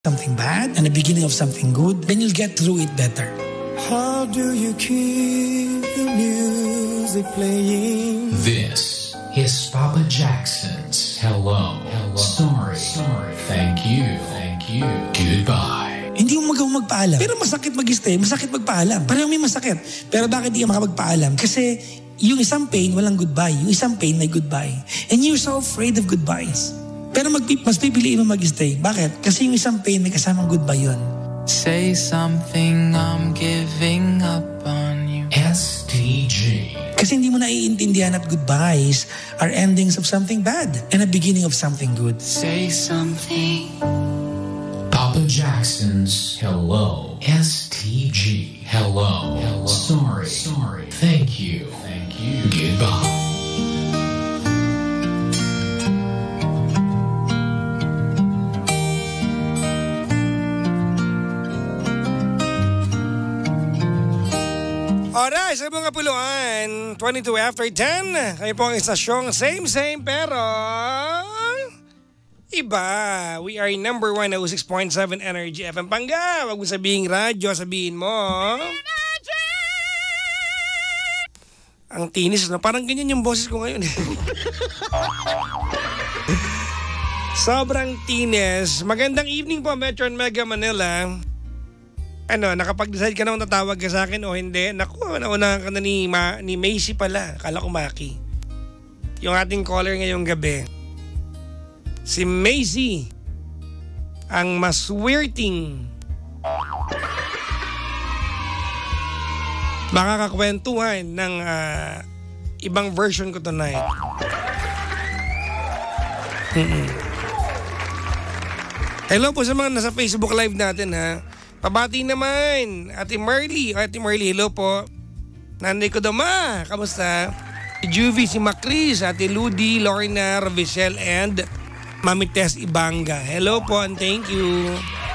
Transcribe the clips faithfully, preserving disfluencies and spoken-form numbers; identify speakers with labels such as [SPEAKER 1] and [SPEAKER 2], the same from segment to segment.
[SPEAKER 1] something bad and the beginning of something good, then you'll get through it better.
[SPEAKER 2] How do you keep the music playing?
[SPEAKER 3] This is Papa Jackson's Hello, Hello. Sorry, sorry, thank you, thank you, goodbye.
[SPEAKER 1] Hindi mo magawa magpaalam. Pero masakit mag-stay, masakit magpaalam. Pareho may masakit. Pero bakit di ka makapagpaalam? Kasi yung isang pain, walang goodbye. Yung isang pain, may goodbye. And you're so afraid of goodbyes. Pero mag mas pipiliin mo mag-stay. Bakit? Kasi yung isang pain, may kasamang goodbye yun.
[SPEAKER 4] Say something, I'm giving up on you.
[SPEAKER 3] S T G.
[SPEAKER 1] Kasi hindi mo naiintindihan at goodbyes are endings of something bad and a beginning of something good.
[SPEAKER 4] Say something.
[SPEAKER 3] Papa Jackson's Hello, S T G. Hello, Hello. Sorry, sorry, thank you, thank you, goodbye.
[SPEAKER 5] Alright, sa mga puluan, twenty-two after ten. Kayo po ang istasyong same same pero iba. We are number one oh six point seven Energy F M Pangga. Wag mo sabihin radyo, sabihin mo Energy! Ang tinis, no? Parang ganyan yung boses ko ngayon. Sobrang tinis. Magandang evening po, Metro and Mega Manila. Ano, nakapag-decide ka na kung tatawag ka sa akin o hindi? Naku, naunahan ka na ni, Ma, ni Macy pala. Akala ko Maki. Yung ating caller ngayong gabi. Si Macy. Ang maswerting. Makakakwentuhan ng uh, ibang version ko tonight. Mm-mm. Hello po sa mga nasa Facebook Live natin, ha. Pabati naman, Ate Marley. Ate Marley, hello po. Nanay ko daw, ma. Kamusta? Si Juvie, si Macris, Ate Ludi, Lorna, Ravishel, and Mami Tess Ibanga. Hello po and thank you.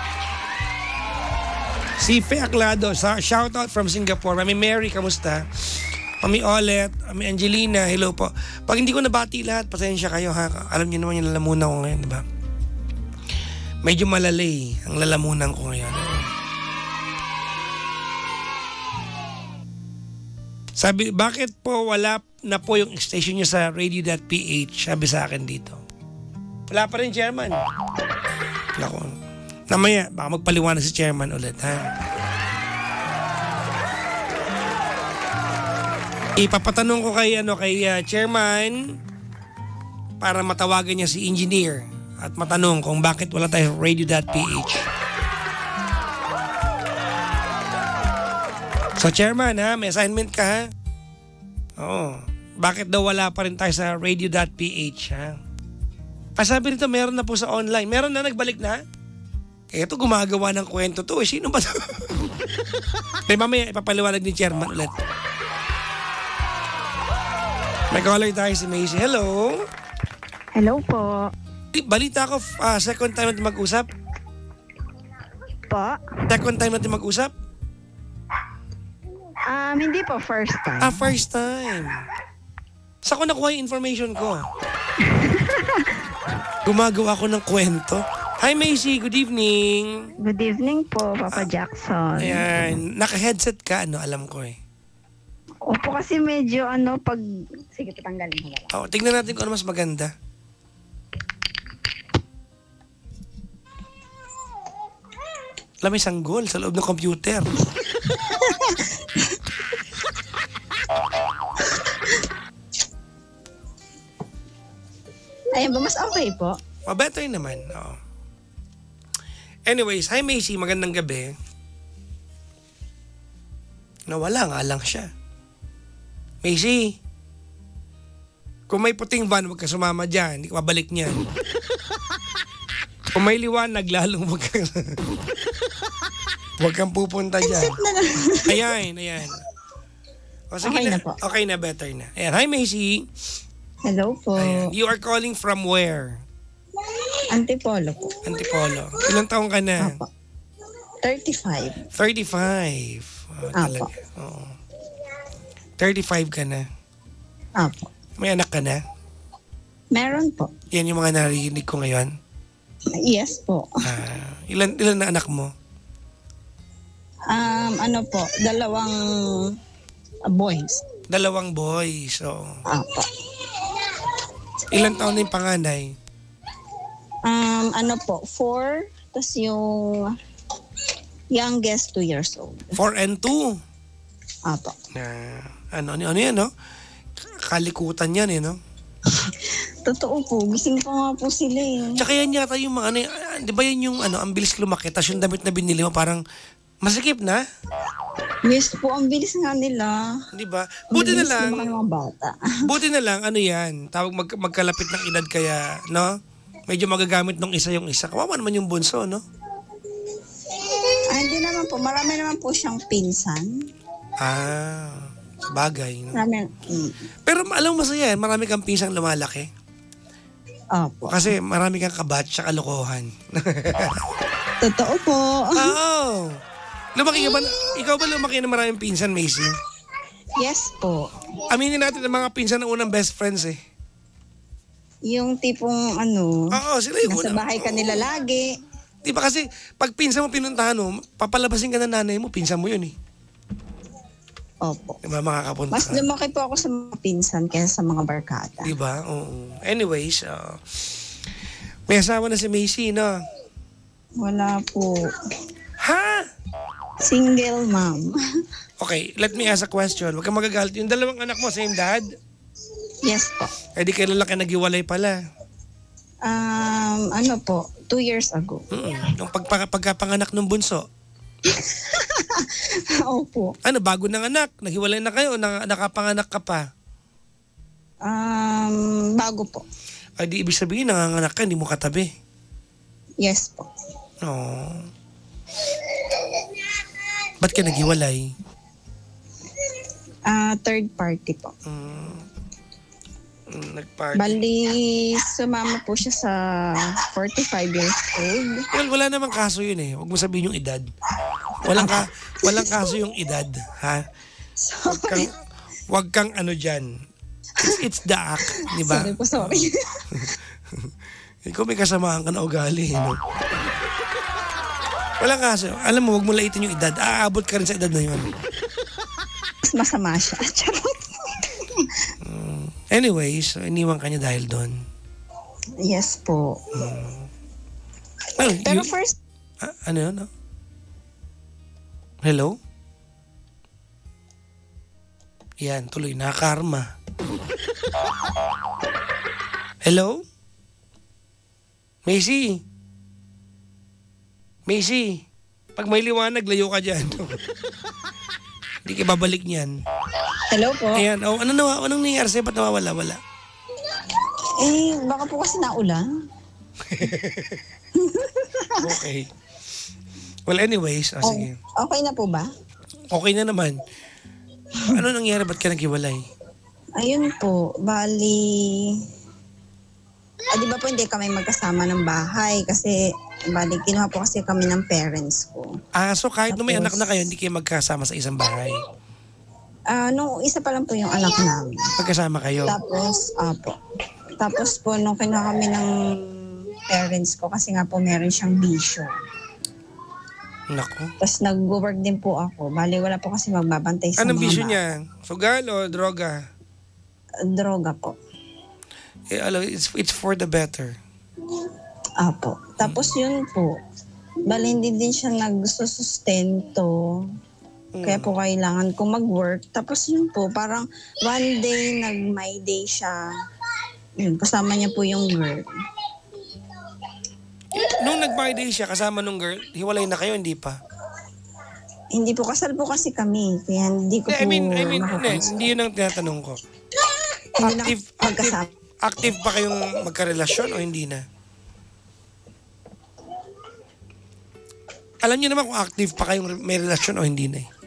[SPEAKER 5] Si Fe Aclado, shout out from Singapore. Mami Mary, kamusta? Mami Olet, Mami Angelina, hello po. Pag hindi ko nabati lahat, pasensya kayo, ha. Alam niyo naman yung lalamunan ko ngayon, di ba? Medyo malalay ang lalamunan ko ngayon. Sabi, bakit po wala na po yung station nyo sa radio.ph? Sabi sa akin dito. Wala pa rin, Chairman. Naku. Namaya, baka magpaliwanag si Chairman ulit, ha? Ipapatanong ko kay, ano, kay uh, Chairman para matawagan niya si Engineer at matanong kung bakit wala tayo radio.ph. So, Chairman, ha? May assignment ka, ha? Oo. Bakit daw wala pa rin tayo sa radio.ph, ha? Pasabi rito, meron na po sa online. Meron na, nagbalik na? Eh, ito gumagawa ng kwento to. Eh, sino ba to? May mamaya, ipapaliwanag ni Chairman ulit. May caller tayo si Macy. Hello?
[SPEAKER 6] Hello po.
[SPEAKER 5] Balita ko, uh, second time natin mag-usap?
[SPEAKER 6] Po?
[SPEAKER 5] Second time natin mag-usap?
[SPEAKER 6] Um, hindi po, first time.
[SPEAKER 5] Ah, first time. Saan ko nakuha yung information ko? Gumagawa ko ng kwento. Hi Macy, good evening.
[SPEAKER 6] Good evening po, Papa Jackson.
[SPEAKER 5] Ayan, naka-headset ka, ano, alam ko eh.
[SPEAKER 6] Opo, kasi medyo ano, pag... Sige, tatanggalin ko.
[SPEAKER 5] Oh, tignan natin kung ano mas maganda. Alam, may sanggol sa loob ng computer.
[SPEAKER 6] Ayun ba, mas okay po?
[SPEAKER 5] Oh, better naman. Oh. Anyways, hi Macy, magandang gabi. Nawala nga lang siya. Macy, kung may puting van, huwag ka sumama dyan. Hindi ka mabalik niyan. Kung may liwanag, lalong huwag kang... huwag kang pupunta dyan. Ayan, ayan. O, sige
[SPEAKER 6] okay na,
[SPEAKER 5] na
[SPEAKER 6] po.
[SPEAKER 5] Okay na, better na. Ayan, hi Macy.
[SPEAKER 6] Hello po.
[SPEAKER 5] Ayan. You are calling from where?
[SPEAKER 6] Antipolo po.
[SPEAKER 5] Antipolo. Ilang taong ka na?
[SPEAKER 6] Apo. thirty-five.
[SPEAKER 5] thirty-five. Oh,
[SPEAKER 6] Apo.
[SPEAKER 5] Oo. thirty-five ka na.
[SPEAKER 6] Apo.
[SPEAKER 5] May anak ka na?
[SPEAKER 6] Meron po.
[SPEAKER 5] Yan yung mga narinig ko ngayon?
[SPEAKER 7] Yes po.
[SPEAKER 5] Ah, ilan, ilan na anak mo?
[SPEAKER 7] Um, ano po, dalawang uh, boys.
[SPEAKER 5] Dalawang boys. So,
[SPEAKER 7] Apo.
[SPEAKER 5] ilan taon na yung panganay?
[SPEAKER 7] Um, ano po, four, tas yung youngest, two years old.
[SPEAKER 5] Four and two.
[SPEAKER 7] Apo.
[SPEAKER 5] Na, ano, ano, ano yan, no? Kalikutan yan, eh, no?
[SPEAKER 7] Totoo po, gising pa nga po sila eh.
[SPEAKER 5] Tsaka yan yata yung mga, ano, ah, di ba yan yung, ano, ang bilis lumaki, tapos yung damit na binili mo, parang, masikip na?
[SPEAKER 7] Yes po, ang bilis nga nila.
[SPEAKER 5] Di ba?
[SPEAKER 7] Ang
[SPEAKER 5] Buti na
[SPEAKER 7] bilis
[SPEAKER 5] lang,
[SPEAKER 7] lumaki ng mga bata.
[SPEAKER 5] buti na lang, ano yan, tawag mag, magkalapit ng edad kaya, no? Medyo magagamit nung isa yung isa. Kawawa naman yung bunso, no?
[SPEAKER 7] Ay, hindi naman po, marami naman po siyang pinsan.
[SPEAKER 5] Ah, bagay, no?
[SPEAKER 7] Marami, mm,
[SPEAKER 5] Pero alam mo masaya yan, marami kang pinsang lumalaki.
[SPEAKER 7] Opo.
[SPEAKER 5] Kasi marami kang kabatch sa kalokohan.
[SPEAKER 7] Totoo po.
[SPEAKER 5] Oo. Lumaki ka ba? Ikaw ba lumaki na maraming pinsan, Macy?
[SPEAKER 7] Yes po.
[SPEAKER 5] Aminin natin ang mga pinsan ng unang best friends eh.
[SPEAKER 7] Yung tipong ano,
[SPEAKER 5] Oo, sila yung
[SPEAKER 7] nasa
[SPEAKER 5] una.
[SPEAKER 7] bahay ka nila lagi.
[SPEAKER 5] Di ba kasi pag pinsan mo pinuntahan mo, papalabasin ka ng nanay mo, pinsan mo yun eh.
[SPEAKER 7] Opo.
[SPEAKER 5] Di ba makakapunta
[SPEAKER 7] Mas
[SPEAKER 5] ka?
[SPEAKER 7] lumaki po ako sa mga pinsan kaysa sa mga barkada.
[SPEAKER 5] Di ba? Oo. Anyways, uh, may asawa na si Macy, no?
[SPEAKER 7] Wala po.
[SPEAKER 5] Ha?
[SPEAKER 7] Single mom.
[SPEAKER 5] Okay, let me ask a question. Huwag kang magagalit. Yung dalawang anak mo, same dad?
[SPEAKER 7] Yes po.
[SPEAKER 5] Eh di kailan lang kayo naghiwalay pala.
[SPEAKER 7] Um, ano po, two years ago.
[SPEAKER 5] Mm-mm. Yung pagpa- pagkapanganak ng bunso.
[SPEAKER 7] Opo.
[SPEAKER 5] Ano, bago ng anak? Naghiwalay na kayo? Na, nakapanganak ka pa?
[SPEAKER 7] Um, bago po.
[SPEAKER 5] Ay di ibig sabihin, nanganganak ka, hindi mo katabi.
[SPEAKER 7] Yes po.
[SPEAKER 5] Oh. Ba't ka naghiwalay?
[SPEAKER 7] Ah, third party po.
[SPEAKER 5] Mm. Mm, Nag-party.
[SPEAKER 7] Bali, sumama po siya sa forty-five years old.
[SPEAKER 5] Well, wala namang kaso yun eh. Huwag mo sabihin yung edad. Walang, ka, walang kaso yung edad. Ha? Huwag kang, huwag kang ano dyan. It's, it's the act. Di ba?
[SPEAKER 7] Sorry po, sorry.
[SPEAKER 5] Ikaw may kasamaan ka na ugali. No? Walang kaso. Alam mo, huwag mo laitin yung edad. Aabot ka rin sa edad na yun.
[SPEAKER 7] Mas masama siya. Charot.
[SPEAKER 5] Um, anyways, so iniwan ka niya dahil doon.
[SPEAKER 7] Yes po.
[SPEAKER 5] Well,
[SPEAKER 7] Pero
[SPEAKER 5] you-
[SPEAKER 7] first,
[SPEAKER 5] Ah, ano yun? No? Hello? Yan, tuloy na karma. Hello? Macy? Macy? Pag may liwanag, layo ka dyan. Hindi ka babalik niyan.
[SPEAKER 7] hello po.
[SPEAKER 5] Ayan, oh, ano nawa, anong nangyayari sa'yo? Ba't nawawala? Wala.
[SPEAKER 7] Eh, baka po kasi naulan.
[SPEAKER 5] Okay. Well, anyways, oh, sige.
[SPEAKER 7] Okay na po ba?
[SPEAKER 5] Okay na naman. Ano nangyari? Ba't ka naghiwalay?
[SPEAKER 7] Ayun po, bali... Ah, di ba po hindi kami magkasama ng bahay kasi bali kinuha po kasi kami ng parents ko.
[SPEAKER 5] Ah, so kahit nung may
[SPEAKER 7] Tapos-
[SPEAKER 5] anak na kayo, hindi kayo magkasama sa isang bahay.
[SPEAKER 7] Ah, nung isa pa lang po yung anak namin.
[SPEAKER 5] Magkasama kayo.
[SPEAKER 7] Tapos, apo. Tapos po nung kinuha kami ng parents ko kasi nga po meron siyang bisyo.
[SPEAKER 5] Naku.
[SPEAKER 7] Tapos nag-work din po ako. Bali wala po kasi magbabantay sa
[SPEAKER 5] Anong
[SPEAKER 7] mga
[SPEAKER 5] bisyo
[SPEAKER 7] bata.
[SPEAKER 5] niya? Sugal o droga?
[SPEAKER 7] Droga po.
[SPEAKER 5] Eh, alam, it's, it's for the better.
[SPEAKER 7] Apo. Tapos yun po, bali hindi din siya nagsusustento. Kaya po kailangan ko mag-work. Tapos yun po, parang one day nag-my day siya. Yun, kasama niya po yung girl.
[SPEAKER 5] Nung nag-my day siya, kasama nung girl, hiwalay na kayo, hindi pa?
[SPEAKER 7] Hindi po, kasal po kasi kami. Kaya hindi ko
[SPEAKER 5] Eh,
[SPEAKER 7] po
[SPEAKER 5] I mean, I mean, hindi,
[SPEAKER 7] makakons-
[SPEAKER 5] hindi yun ang tinatanong ko.
[SPEAKER 7] Hindi na
[SPEAKER 5] Active, active,
[SPEAKER 7] magkasama.
[SPEAKER 5] active pa kayong magkarelasyon o hindi na? Alam niyo naman kung active pa kayong may relasyon o hindi na eh.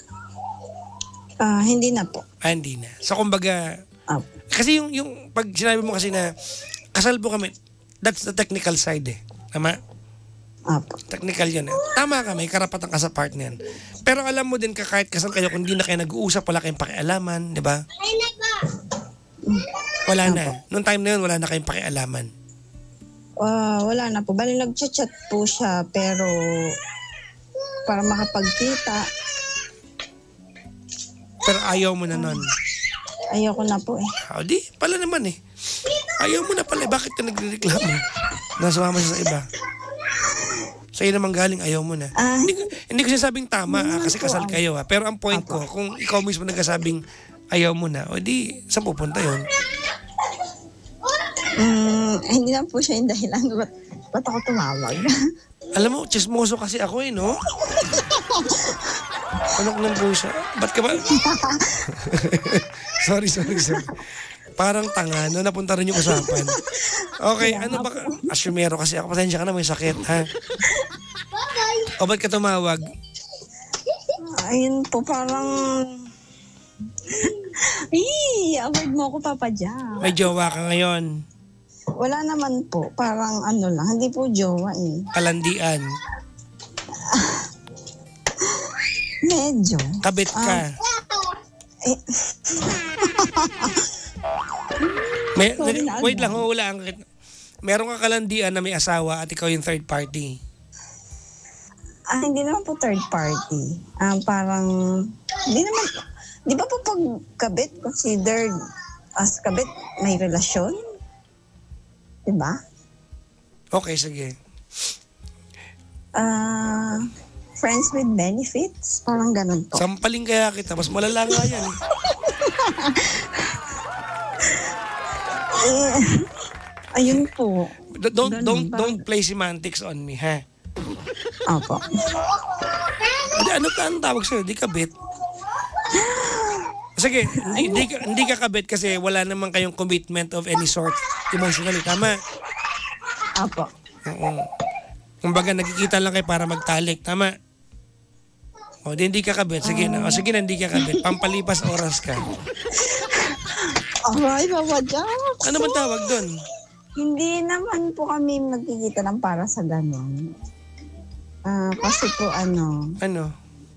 [SPEAKER 7] Ah, hindi na po.
[SPEAKER 5] Ah, hindi na. So, kumbaga,
[SPEAKER 7] Apo.
[SPEAKER 5] kasi yung, yung pag sinabi mo kasi na kasal po kami, that's the technical side eh. Tama?
[SPEAKER 7] Apo.
[SPEAKER 5] Technical yun eh. Tama ka, may karapatan ka sa part na yan. Pero alam mo din ka kahit kasal kayo, kung hindi na kayo nag-uusap, wala kayong pakialaman, di ba? Wala na. Noong time na yun, wala na kayong pakialaman.
[SPEAKER 7] Ah, wala na po. Bali, nag-chat po siya, pero para makapagkita,
[SPEAKER 5] Pero ayaw mo na nun.
[SPEAKER 7] ayoko na po eh.
[SPEAKER 5] O di, pala naman eh. Ayaw mo na pala. eh. Bakit ka nagre-reklamo? Nasumama siya sa iba. Sa'yo naman galing, ayaw mo na.
[SPEAKER 7] Ah,
[SPEAKER 5] Hindi, ko- hindi ko sinasabing tama ah, kasi
[SPEAKER 7] po,
[SPEAKER 5] kasal
[SPEAKER 7] ah.
[SPEAKER 5] kayo ha. Pero ang point ko, kung ikaw mismo nagkasabing ayaw mo na, o di, saan pupunta yun?
[SPEAKER 7] mm, hindi na po siya yung dahilan. Ba't, ba't ako tumawag?
[SPEAKER 5] Alam mo, chismoso kasi ako eh, no? Anok ng pusa. Ba't ka ba? sorry, sorry, sorry. Parang tanga, no? Napunta rin yung usapan. Okay, ano ba? Asyumero kasi ako. Pasensya ka na, may sakit, ha? O ba't ka tumawag?
[SPEAKER 7] Ayun po, parang... Ay, avoid mo ako, Papa Jack.
[SPEAKER 5] May jowa ka ngayon.
[SPEAKER 7] Wala naman po. Parang ano lang. Hindi po jowa eh.
[SPEAKER 5] Kalandian.
[SPEAKER 7] Medyo.
[SPEAKER 5] Kabit ka.
[SPEAKER 7] Eh,
[SPEAKER 5] May,
[SPEAKER 7] sorry na,
[SPEAKER 5] wait lang,
[SPEAKER 7] ano?
[SPEAKER 5] hulaan kita. Meron ka kalandian na may asawa at ikaw yung third party.
[SPEAKER 7] ah, hindi naman po third party. Ah, parang... Hindi naman... Di ba po pag kabit considered as kabit may relasyon? Di ba?
[SPEAKER 5] Okay, sige.
[SPEAKER 7] Ah... friends with benefits? Parang ganun po.
[SPEAKER 5] Sampaling kaya kita. Mas malala nga yan. eh.
[SPEAKER 7] Eh, ayun po.
[SPEAKER 5] D- Don't,
[SPEAKER 7] Ganun
[SPEAKER 5] don't,
[SPEAKER 7] ba?
[SPEAKER 5] don't play semantics on me, ha?
[SPEAKER 7] Opo.
[SPEAKER 5] Hindi, ano ka ang tawag sa'yo? Di kabit. Sige, hindi, hindi, ka, hindi ka kabit kasi wala naman kayong commitment of any sort emotionally. Tama?
[SPEAKER 7] Opo.
[SPEAKER 5] Oo. Kumbaga, nagkikita lang kayo para magtalik. Tama? O, di hindi ka kabit. Sige na. O, sige na, hindi ka kabit. Pampalipas oras ka.
[SPEAKER 7] Alright, Papa Jack.
[SPEAKER 5] Ano man tawag doon?
[SPEAKER 7] Hindi naman po kami nagkikita ng para sa ganun. Ah, kasi po ano,
[SPEAKER 5] Ano?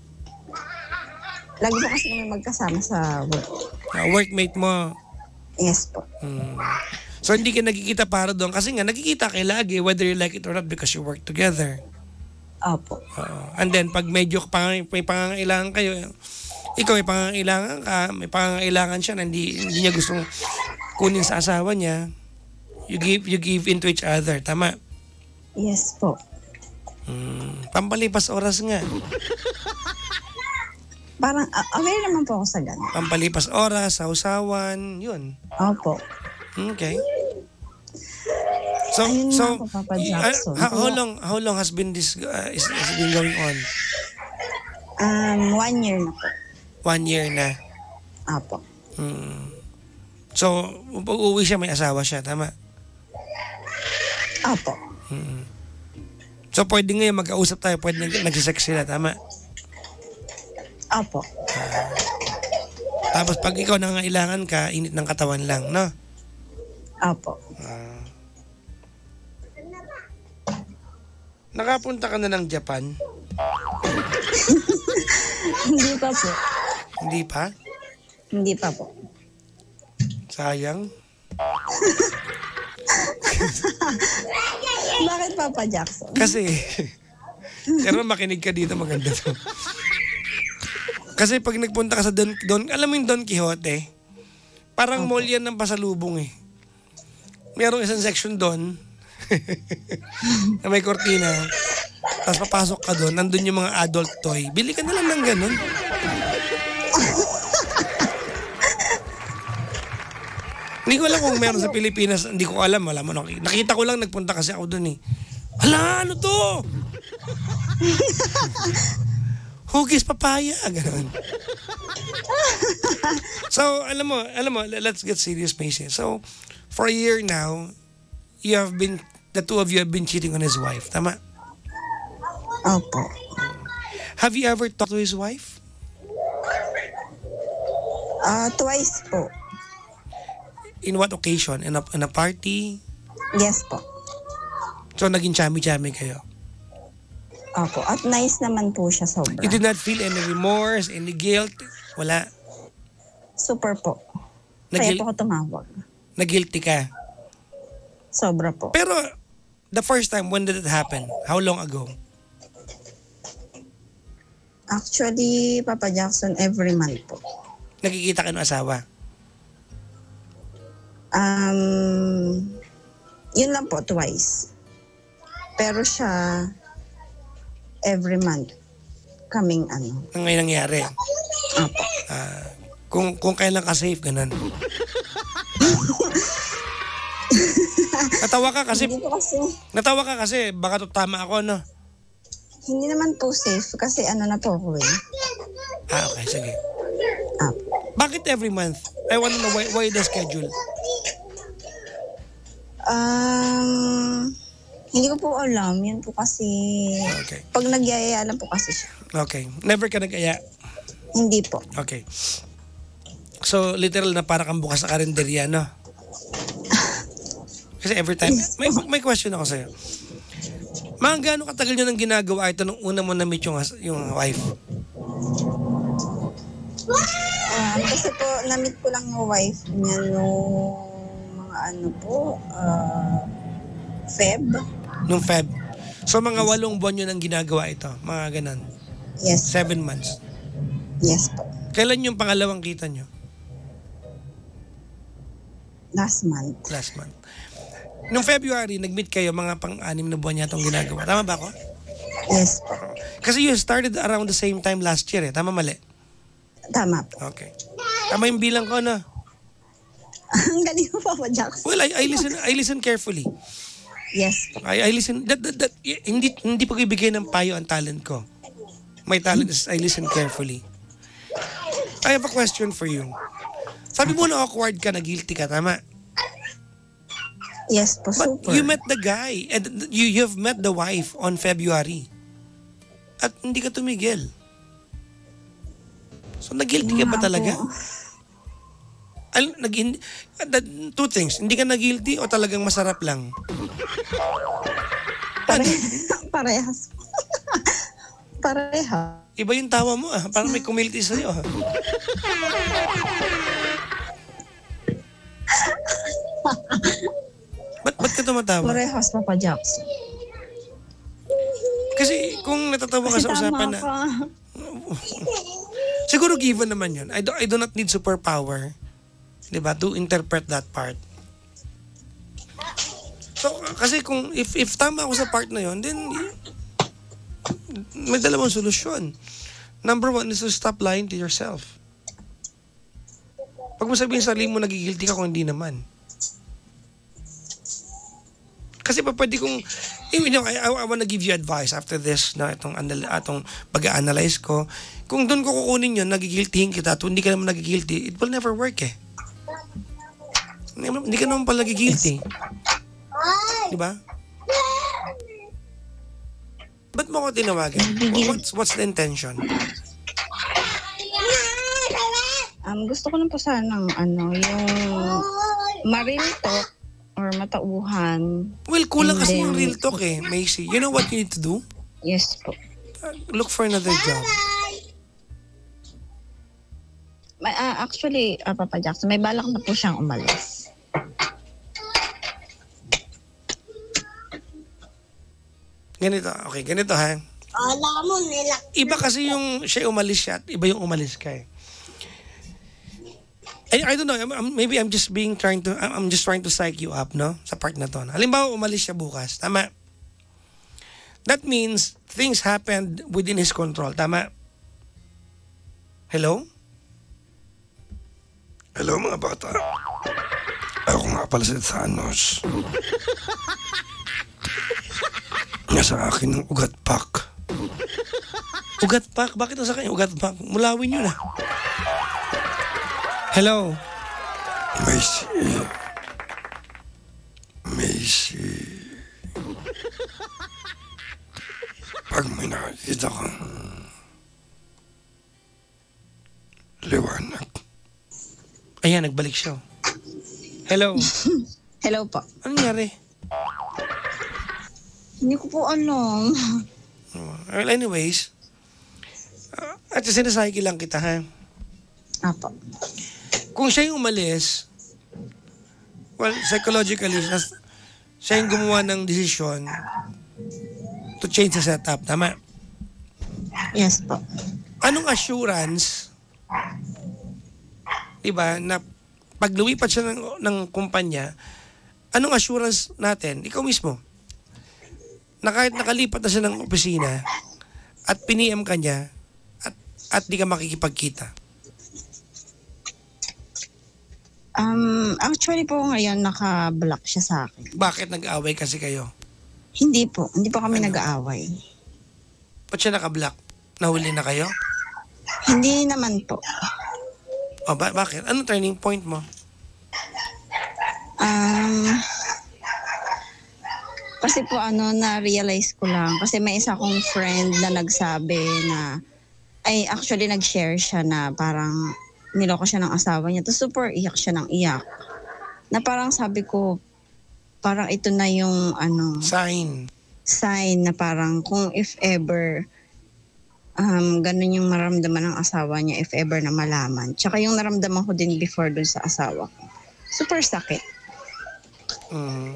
[SPEAKER 7] lagi po kasi kami magkasama sa work.
[SPEAKER 5] Uh, workmate mo.
[SPEAKER 7] Yes po.
[SPEAKER 5] Hmm. So, hindi ka nagkikita para doon. Kasi nga, nagkikita kayo lagi, whether you like it or not, because you work together.
[SPEAKER 7] Opo.
[SPEAKER 5] Oo. And then, pag medyo pang, may pangangailangan kayo, ikaw may pangangailangan ka, may pangangailangan siya na hindi, hindi niya gustong kunin sa asawa niya, you give you give into each other. Tama?
[SPEAKER 7] Yes po.
[SPEAKER 5] Hmm. Pampalipas oras nga.
[SPEAKER 7] Parang uh, aware naman po ako sa ganun.
[SPEAKER 5] Pampalipas oras, sausawan, yun.
[SPEAKER 7] Opo.
[SPEAKER 5] Okay. So,
[SPEAKER 7] Ayun
[SPEAKER 5] so,
[SPEAKER 7] nga po, Papa
[SPEAKER 5] y-
[SPEAKER 7] Jackson.
[SPEAKER 5] how, how long how long has been this uh, is, has been going on?
[SPEAKER 7] Um, one year na po.
[SPEAKER 5] One year na.
[SPEAKER 7] Opo.
[SPEAKER 5] Hmm. So, pag uwi siya, may asawa siya, tama?
[SPEAKER 7] Opo.
[SPEAKER 5] So, pwede ngayon magkausap tayo, pwede nag- nagsisex sila, tama?
[SPEAKER 7] Opo.
[SPEAKER 5] Tapos pag ikaw nangangailangan ka, init ng katawan lang, no?
[SPEAKER 7] Opo.
[SPEAKER 5] Nakapunta ka na ng Japan?
[SPEAKER 7] Hindi pa po.
[SPEAKER 5] Hindi pa?
[SPEAKER 7] Hindi pa po.
[SPEAKER 5] Sayang.
[SPEAKER 7] Bakit Papa Jackson?
[SPEAKER 5] Kasi, pero makinig ka dito, maganda to. Kasi pag nagpunta ka sa Don, Don alam mo yung Don Quixote? Parang mall yan ng pasalubong eh. Merong isang section doon na may kortina. Tapos papasok ka doon, nandun yung mga adult toy. Bili ka na lang ng ganun. Hindi ko alam kung meron sa Pilipinas. Hindi ko alam. Alam mo, nakita ko lang, nagpunta kasi ako doon eh. Hala, ano to? Hugis papaya. Ganun. So, alam mo, alam mo, let's get serious, Macy. So, for a year now, you have been, the two of you have been cheating on his wife. Tama?
[SPEAKER 7] Opo.
[SPEAKER 5] Have you ever talked to his wife?
[SPEAKER 7] Ah, twice po.
[SPEAKER 5] In what occasion? In a, in a party?
[SPEAKER 7] Yes po.
[SPEAKER 5] So, naging chami-chami kayo?
[SPEAKER 7] Opo. At nice naman po siya sobra.
[SPEAKER 5] You did not feel any remorse, any guilt? Wala?
[SPEAKER 7] Super po. Kaya
[SPEAKER 5] Nagil-
[SPEAKER 7] po ako tumawag.
[SPEAKER 5] Na-guilty ka?
[SPEAKER 7] Sobra po.
[SPEAKER 5] Pero, The first time, when did it happen? How long ago?
[SPEAKER 7] Actually, Papa Jackson, every month po.
[SPEAKER 5] Nagkikita ka ng asawa?
[SPEAKER 7] Um, yun lang po, twice. Pero siya, every month, kaming ano.
[SPEAKER 5] Ang ngayon nangyari?
[SPEAKER 7] Apo.
[SPEAKER 5] Ah, kung, kung kailan ka safe, ganun. Natawa ka kasi,
[SPEAKER 7] Hindi po kasi,
[SPEAKER 5] natawa ka kasi, baka to tama ako, no?
[SPEAKER 7] hindi naman po safe kasi ano na po ako eh.
[SPEAKER 5] Ah, okay, sige.
[SPEAKER 7] Apo.
[SPEAKER 5] Bakit every month? I wanna know why, why the schedule?
[SPEAKER 7] Um, hindi ko po alam. Yun po kasi,
[SPEAKER 5] Okay.
[SPEAKER 7] pag nagyayaya lang po kasi siya.
[SPEAKER 5] Okay. Never ka nag-aya?
[SPEAKER 7] Hindi po.
[SPEAKER 5] Okay. So, literal na para kang bukas sa karinderya, no? Kasi every time, may, may question ako sa'yo. Mga gaano katagal nyo nang ginagawa ito nung una mo na-meet yung, yung wife?
[SPEAKER 7] Um, kasi po, na-meet ko lang yung wife niya nung mga ano po, uh, Feb.
[SPEAKER 5] Nung Feb. So, mga walong buwan nyo nang ginagawa ito? Mga ganon?
[SPEAKER 7] Yes.
[SPEAKER 5] Seven months?
[SPEAKER 7] Yes po.
[SPEAKER 5] Kailan yung pangalawang kita nyo?
[SPEAKER 7] Last month.
[SPEAKER 5] Last month. Nung February, nag-meet kayo, mga pang-anim na buwan yata itong ginagawa. Tama ba ako?
[SPEAKER 7] Yes po.
[SPEAKER 5] Kasi you started around the same time last year eh. Tama, mali?
[SPEAKER 7] Tama po.
[SPEAKER 5] Okay. Tama yung bilang ko, no?
[SPEAKER 7] Ang galing mo, Papa Jackson.
[SPEAKER 5] Well, I, I listen I listen carefully.
[SPEAKER 7] Yes po.
[SPEAKER 5] I, I listen, that, that, that, y- hindi, hindi pa ko ibigay ng payo ang talent ko. My talent is I listen carefully. I have a question for you. Sabi mo na awkward ka, na guilty ka, tama?
[SPEAKER 7] Yes po,
[SPEAKER 5] But
[SPEAKER 7] super.
[SPEAKER 5] you met the guy and you you've met the wife on February. At hindi ka tumigil. So nag-guilty ka ba
[SPEAKER 7] Nga
[SPEAKER 5] talaga?
[SPEAKER 7] po.
[SPEAKER 5] Al, nag two things, hindi ka nag-guilty o talagang masarap lang?
[SPEAKER 7] Pare, parehas. Pareha.
[SPEAKER 5] Iba yung tawa mo ah, parang may kumilti sa'yo ah. Ba't, ba't ka tumatawa?
[SPEAKER 7] Parehas, Papa Jackson.
[SPEAKER 5] Kasi kung natatawa ka
[SPEAKER 7] Kasi
[SPEAKER 5] sa usapan
[SPEAKER 7] tama
[SPEAKER 5] na,
[SPEAKER 7] ka.
[SPEAKER 5] siguro given naman yun. I do, I do not need superpower, diba, to interpret that part. So, kasi kung, if, if tama ako sa part na yun, then, may dalawang solusyon. Number one is to stop lying to yourself. Pag mo sabihin sa sarili mo, nagigilty ka kung hindi naman. Kasi pa pwede kong, you know, I, I wanna give you advice after this, na itong, anal, itong pag-analyze ko. Kung doon ko kukunin yun, nagigiltihin kita, at hindi ka naman nagigilty, it will never work eh. Hindi ka naman pala nagigilty. Diba? Ba't mo ko tinawagan? What's, what's the intention?
[SPEAKER 7] Um, gusto ko lang po sanang ano, yung maril talk or matauhan.
[SPEAKER 5] Well, kulang
[SPEAKER 7] And
[SPEAKER 5] kasi
[SPEAKER 7] then-
[SPEAKER 5] yung real talk eh, Macy. You know what you need to do?
[SPEAKER 7] Yes po.
[SPEAKER 5] Uh, look for another job.
[SPEAKER 7] May, ah, actually, ah, Papa Jackson, may balak na po siyang umalis.
[SPEAKER 5] Ganito, okay, ganito ha.
[SPEAKER 7] Alam mo nila.
[SPEAKER 5] Iba kasi yung siya umalis siya at iba yung umalis ka eh. I, I don't know, I'm, I'm- maybe I'm just being trying to, I'm I'm just trying to psych you up, no? Sa part na to. Halimbawa, umalis siya bukas, tama? That means things happened within his control, tama? Hello? Hello mga bata. Ako nga pala si Thanos. Nasa akin ng ugat pack. Ugat pack? Bakit nasa akin ugat pack? Mulawin yun ah. Hello? Macy. Macy. Pag may nakikita kang liwanag. Ayan, nagbalik siya. Hello?
[SPEAKER 7] Hello po.
[SPEAKER 5] Ano nangyari?
[SPEAKER 7] Hindi ko po alam.
[SPEAKER 5] Well, anyways, uh, at sinasabi lang kita, ha?
[SPEAKER 7] Apo.
[SPEAKER 5] Kung siya yung umalis, well, psychologically, nas, siya yung gumawa ng desisyon to change the setup. Tama?
[SPEAKER 7] Yes po.
[SPEAKER 5] Anong assurance, diba, na pag lumipat siya ng, ng kumpanya, anong assurance natin, ikaw mismo, na kahit nakalipat na siya ng opisina at piniem ka niya at, at di ka makikipagkita?
[SPEAKER 7] Um, actually po ngayon naka-block siya sa akin.
[SPEAKER 5] Bakit nag-aaway kasi kayo?
[SPEAKER 7] Hindi po. Hindi po kami
[SPEAKER 5] Ano?
[SPEAKER 7] nag-aaway.
[SPEAKER 5] Ba't siya naka-block? Nahuli na kayo?
[SPEAKER 7] Hindi naman po.
[SPEAKER 5] O, ba- bakit? Anong turning point mo?
[SPEAKER 7] Um, kasi po ano, na-realize ko lang. Kasi may isa kong friend na nagsabi na, ay actually nag-share siya na parang niloko siya ng asawa niya. Tapos super iyak siya ng iyak. Na parang sabi ko, parang ito na yung ano,
[SPEAKER 5] Sign.
[SPEAKER 7] sign na parang kung if ever um, ganun yung maramdaman ng asawa niya if ever na malaman. Tsaka yung naramdaman ko din before dun sa asawa ko. Super sakit.
[SPEAKER 5] Mm.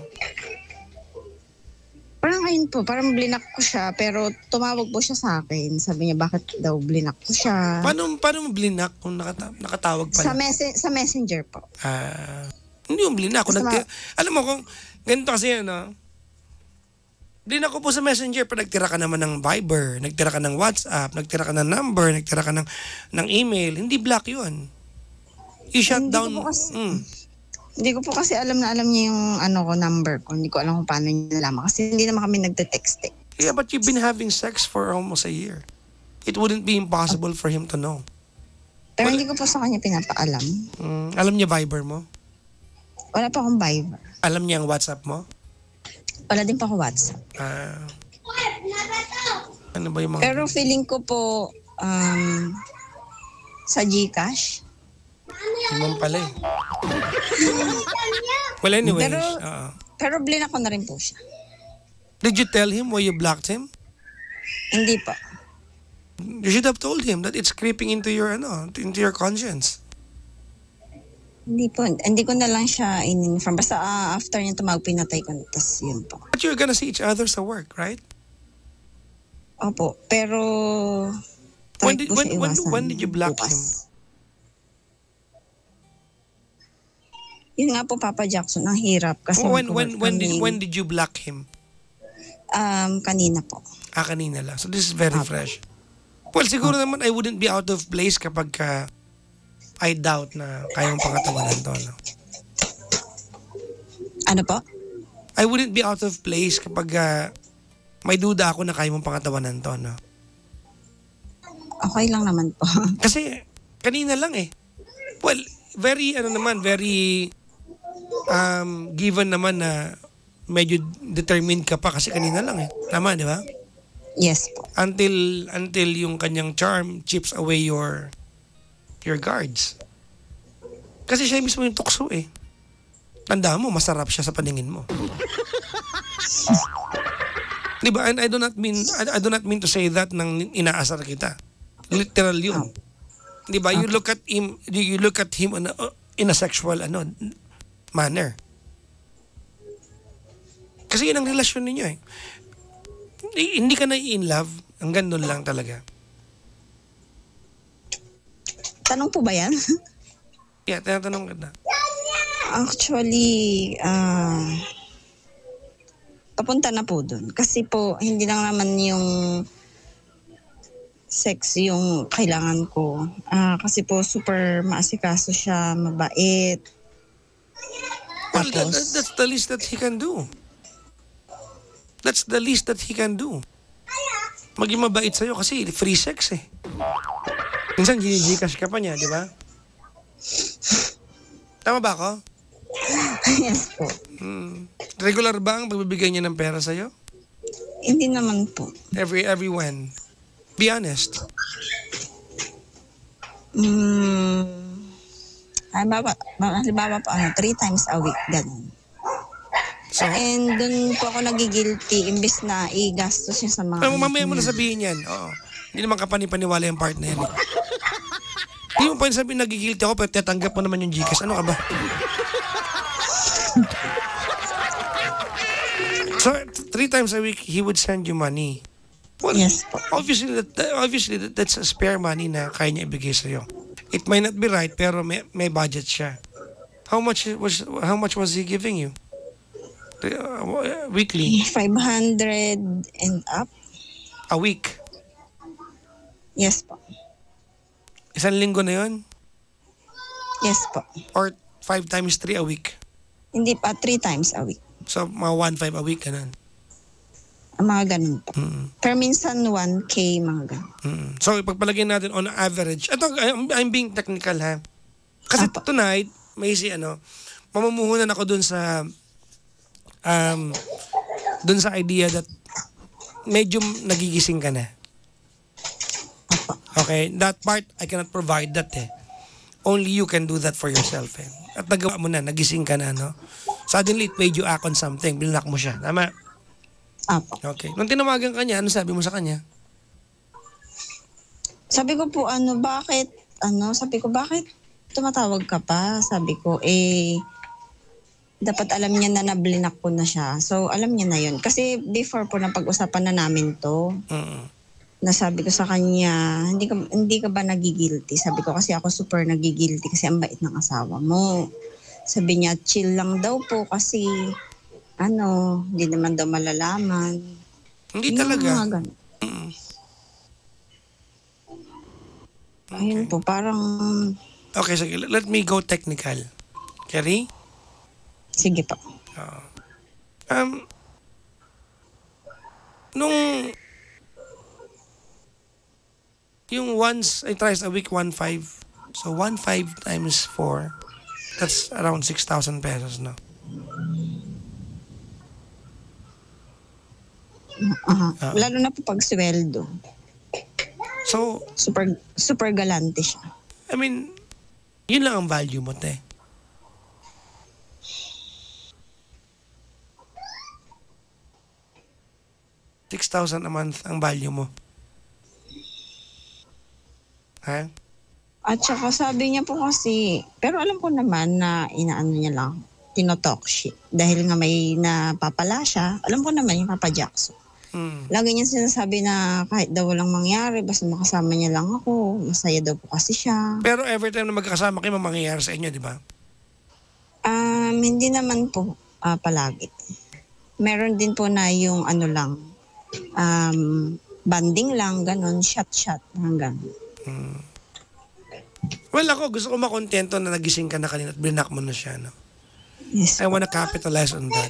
[SPEAKER 7] Parang ayun po, parang blinak ko siya pero tumawag po siya sa akin. Sabi niya bakit daw blinak ko siya.
[SPEAKER 5] Paano, paano mo blinak kung nakata- nakatawag
[SPEAKER 7] Sa,
[SPEAKER 5] pala?
[SPEAKER 7] mes- sa messenger po.
[SPEAKER 5] Ah, hindi yung blinak. Kung
[SPEAKER 7] Sa
[SPEAKER 5] nagti- alam mo kung ganito kasi ano, blinak ko po sa messenger pero nagtira ka naman ng Viber, nagtira ka ng WhatsApp, nagtira ka ng number, nagtira ka ng, ng email. Hindi block yun. You shut
[SPEAKER 7] Hindi ko
[SPEAKER 5] down.
[SPEAKER 7] po kasi-
[SPEAKER 5] Mm.
[SPEAKER 7] Hindi ko po kasi alam na alam niya yung ano ko, number ko. Hindi ko alam kung paano niya nalaman. Kasi hindi naman kami nagte-text eh.
[SPEAKER 5] Yeah, but you've been having sex for almost a year. It wouldn't be impossible for him to know.
[SPEAKER 7] Pero hindi ko po sa kanya pinapaalam.
[SPEAKER 5] Mm, alam niya Viber mo?
[SPEAKER 7] Wala pa akong Viber.
[SPEAKER 5] Alam niya ang WhatsApp mo?
[SPEAKER 7] Wala din pa ako WhatsApp.
[SPEAKER 5] Ah. Ano ba yung mga...
[SPEAKER 7] Pero feeling ko po um, sa GCash.
[SPEAKER 5] Naman pala eh. Well, anyways.
[SPEAKER 7] Pero,
[SPEAKER 5] uh,
[SPEAKER 7] pero blinak ko na rin po siya.
[SPEAKER 5] did you tell him why you blocked him?
[SPEAKER 7] Hindi po.
[SPEAKER 5] You should have told him that it's creeping into your ano, into your conscience.
[SPEAKER 7] Hindi po. Hindi ko na lang siya in-inform. Basta uh, after niya tumawag, pinatay ko. Tapos yun po.
[SPEAKER 5] But you're gonna see each other sa work, right?
[SPEAKER 7] Opo. Pero
[SPEAKER 5] When
[SPEAKER 7] try
[SPEAKER 5] did-
[SPEAKER 7] ko
[SPEAKER 5] when-
[SPEAKER 7] siya
[SPEAKER 5] when-
[SPEAKER 7] iwasan
[SPEAKER 5] when did you block
[SPEAKER 7] bukas.
[SPEAKER 5] him?
[SPEAKER 7] Yun nga po, Papa Jackson, ang hirap. Kasi
[SPEAKER 5] when
[SPEAKER 7] mag-work
[SPEAKER 5] when when did
[SPEAKER 7] kami,
[SPEAKER 5] when did you block him?
[SPEAKER 7] Um, kanina po.
[SPEAKER 5] Ah, kanina lang. So this is very fresh. Well, siguro naman I wouldn't be out of place kapag ka I doubt na kayang pangatawanan to. No?
[SPEAKER 7] Ano po?
[SPEAKER 5] I wouldn't be out of place kapag uh, may duda ako na kaya mong pangatawanan to. No?
[SPEAKER 7] Okay lang naman po.
[SPEAKER 5] Kasi kanina lang eh. Well, very ano naman, very um, given naman na medyo determined ka pa kasi kanina lang eh. Tama, di ba?
[SPEAKER 7] Yes po.
[SPEAKER 5] Until until yung kanyang charm chips away your your guards. Kasi siya mismo yung tukso eh. Tandaan mo, masarap siya sa paningin mo. Di ba? And I do not mean I, I do not mean to say that nang inaasar kita. Literal yun. Di ba? You look at him you look at him in a, in a sexual ano manner. Kasi yun ang relasyon ninyo eh. Hindi, hindi ka na in love. Hanggang doon lang talaga.
[SPEAKER 7] Tanong po ba yan?
[SPEAKER 5] Yeah, tinatanong ka na.
[SPEAKER 7] Actually, ah papunta na po dun. Kasi po, hindi lang naman yung sex yung kailangan ko. Ah kasi po, super maasikaso siya, mabait.
[SPEAKER 5] Well, that,
[SPEAKER 7] Tapos,
[SPEAKER 5] that- that's the least that he can do. That's the least that he can do. Maging mabait sa'yo kasi free sex eh. Minsan ginigcash ka pa niya, di ba? Tama ba ako?
[SPEAKER 7] yes po.
[SPEAKER 5] Hmm. Regular ba ang pagbibigay niya ng pera sa'yo?
[SPEAKER 7] Hindi naman po.
[SPEAKER 5] Every, every when? Be honest.
[SPEAKER 7] Mm, halimbawa, halimbawa po, ano, three times a week, ganun.
[SPEAKER 5] So,
[SPEAKER 7] And dun po ako nagigilty imbis na i-gastos siya sa mga...
[SPEAKER 5] Ay, mamaya mo na sabihin yan. Oo. Hindi naman kapanipaniwala yung part na yan. Eh. Hindi mo pa sabihin nagigilty ako pero tatanggap mo naman yung Gcash. Ano ka ba? three times a week, he would send you money. Well,
[SPEAKER 7] Yes po.
[SPEAKER 5] obviously, that, obviously that, that's a spare money na kaya niya ibigay sa'yo. It might not be right, pero may, may budget siya. How much was how much was he giving you? Uh, weekly?
[SPEAKER 7] five hundred and up.
[SPEAKER 5] A week?
[SPEAKER 7] Yes po.
[SPEAKER 5] Isang linggo na yun?
[SPEAKER 7] Yes po.
[SPEAKER 5] Or five times three a week?
[SPEAKER 7] Hindi pa, three times a week.
[SPEAKER 5] So, mga one five a week, ganun.
[SPEAKER 7] Ang mga ganun po.
[SPEAKER 5] Mm.
[SPEAKER 7] Pero minsan one K, mga ganun.
[SPEAKER 5] Mm. So, ipagpalagyan natin on average. Ito, I'm, I'm being technical, ha? Kasi
[SPEAKER 7] Apo.
[SPEAKER 5] tonight, may si ano, mamumuhunan ako dun sa um, dun sa idea that medyo nagigising ka na. Okay? That part, I cannot provide that eh. Only you can do that for yourself eh. At nagawa mo na, nagising ka na, no? Suddenly, it made you act on something. Bilinak mo siya. Tama?
[SPEAKER 7] Apo.
[SPEAKER 5] Okay. Nung tinawagan ka niya, ano sabi mo sa kanya?
[SPEAKER 7] Sabi ko po, ano, bakit, ano, sabi ko, bakit tumatawag ka pa? Sabi ko, eh, dapat alam niya na nablinak ko na siya. So, alam niya na yun. Kasi before po na pag-usapan na namin to,
[SPEAKER 5] Mm.
[SPEAKER 7] nasabi ko sa kanya, hindi ka, hindi ka ba nagigilty? Sabi ko, kasi ako super nagigilty kasi ang bait ng asawa mo. Sabi niya, chill lang daw po kasi, ano, hindi naman daw malalaman.
[SPEAKER 5] Hindi
[SPEAKER 7] Yung
[SPEAKER 5] talaga.
[SPEAKER 7] mga ganun.
[SPEAKER 5] Mm.
[SPEAKER 7] Ayun po, parang,
[SPEAKER 5] Okay, sige. Let me go technical. Kerry?
[SPEAKER 7] sige po.
[SPEAKER 5] Um, nung yung once, I tries a week, one five. So, one five times four, that's around six thousand pesos, no?
[SPEAKER 7] Aha.
[SPEAKER 5] Ah.
[SPEAKER 7] Lalo na po pag sweldo.
[SPEAKER 5] So,
[SPEAKER 7] Super, super galante siya.
[SPEAKER 5] I mean, yun lang ang value mo, te. six thousand a month ang value mo. Ha?
[SPEAKER 7] At saka sabi niya po kasi, pero alam ko naman na inaano niya lang, tinotalk shit. Dahil nga may napapala siya, alam ko naman yung Papa Jackson.
[SPEAKER 5] Hmm.
[SPEAKER 7] Lagi niya sinasabi na kahit daw walang mangyari, basta makasama niya lang ako, masaya daw po kasi siya.
[SPEAKER 5] Pero every time na magkakasama kayo, mangyayari sa inyo, di ba?
[SPEAKER 7] Um, hindi naman po ah, palagi. Meron din po na yung ano lang, um, banding lang, ganon, shot-shot, hanggang.
[SPEAKER 5] Well, ako, gusto ko makontento na nagising ka na kanina at blinak mo na siya, no?
[SPEAKER 7] Yes.
[SPEAKER 5] I wanna capitalize on that.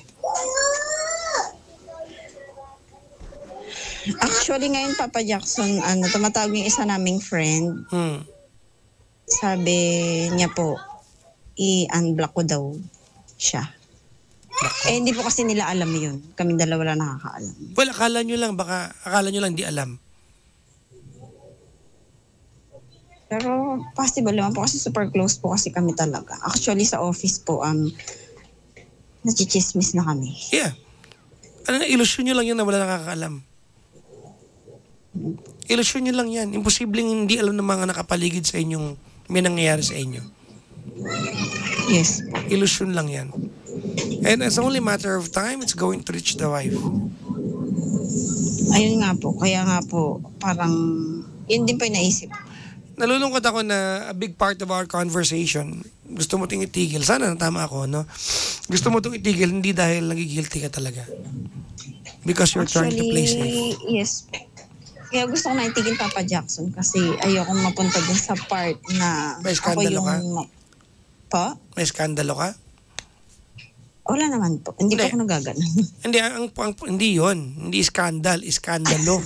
[SPEAKER 7] Actually, ngayon, Papa Jackson, ano, tumatawag yung isa naming friend.
[SPEAKER 5] Hmm.
[SPEAKER 7] Sabi niya po, i-unblock ko daw siya. Eh, hindi po kasi nila alam yun. Kami dalawa lang nakakaalam.
[SPEAKER 5] Well, akala nyo lang, baka, akala nyo lang di alam.
[SPEAKER 7] Pero possible naman po kasi super close po kasi kami talaga. Actually, sa office po, um, nachichismis na kami.
[SPEAKER 5] Yeah. Ano na, ilusyon nyo lang yun na wala nakakaalam. Ilusyon nyo lang yan. Imposibleng hindi alam ng mga nakapaligid sa inyong may nangyayari sa inyo.
[SPEAKER 7] Yes.
[SPEAKER 5] Ilusyon lang yan. And it's only a matter of time, it's going to reach the wife.
[SPEAKER 7] Ayun nga po. Kaya nga po, parang, yun din po yung naisip.
[SPEAKER 5] Nalulungkot ako na a big part of our conversation, gusto mo itong itigil. Sana natama ako, no? Gusto mo itong itigil, hindi dahil nagigilty ka talaga. Because you're trying to play safe.
[SPEAKER 7] Yes. Kaya gusto ko na itigil Papa Jackson kasi ayoko mapunta dun sa part na
[SPEAKER 5] May
[SPEAKER 7] ako
[SPEAKER 5] skandalo
[SPEAKER 7] yung...
[SPEAKER 5] ka?
[SPEAKER 7] Pa?
[SPEAKER 5] May skandalo ka?
[SPEAKER 7] Wala naman po. Hindi,
[SPEAKER 5] Hindi.
[SPEAKER 7] po ako nagaganon.
[SPEAKER 5] Hindi, ang, ang, hindi yon, hindi skandal, iskandalo.